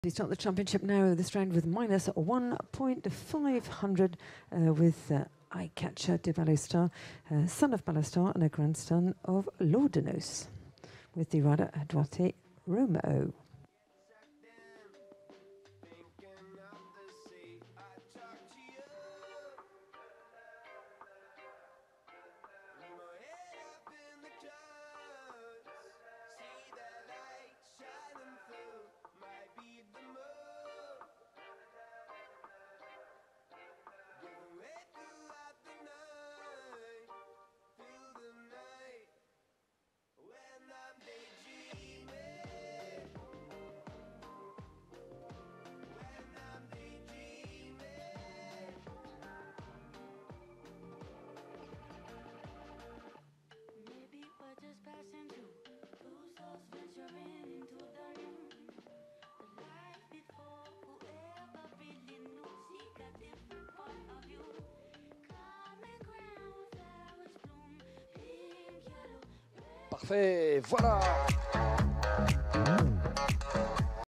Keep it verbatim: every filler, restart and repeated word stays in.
We start the championship now this round with minus one point five hundred uh, with uh, Eyecatcher de Balestar, uh, son of Balestar and a grandson of Laudanus, with the rider Duarte Romeo. Parfait, voilà.